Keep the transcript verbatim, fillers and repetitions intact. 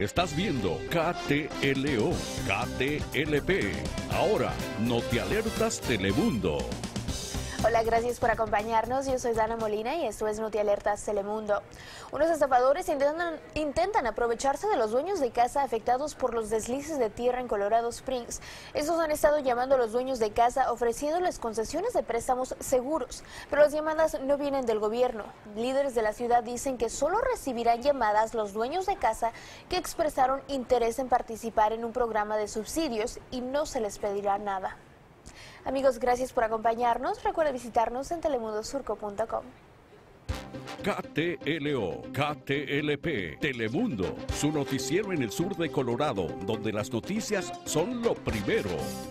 Estás viendo K T L O, K T L P. Ahora, Notialertas Telemundo. Hola, gracias por acompañarnos. Yo soy Dana Molina y esto es Notialertas Telemundo. Unos estafadores intentan, intentan aprovecharse de los dueños de casa afectados por los deslices de tierra en Colorado Springs. Estos han estado llamando a los dueños de casa ofreciéndoles concesiones de préstamos seguros, pero las llamadas no vienen del gobierno. Líderes de la ciudad dicen que solo recibirán llamadas los dueños de casa que expresaron interés en participar en un programa de subsidios y no se les pedirá nada. Amigos, gracias por acompañarnos. Recuerda visitarnos en telemundo surco punto com. K T L O, K T L P, Telemundo, su noticiero en el sur de Colorado, donde las noticias son lo primero.